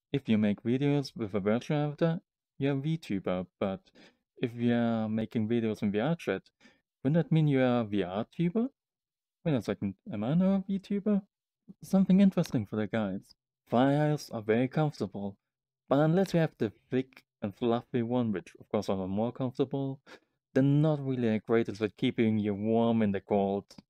If you make videos with a virtual avatar, you're a VTuber, but if you're making videos in VR chat, wouldn't that mean you're a VR tuber? Wait a second, am I now a VTuber? Something interesting for the guys. Files are very comfortable, but unless you have the thick and fluffy one, which of course are more comfortable, they're not really the greatest at keeping you warm in the cold.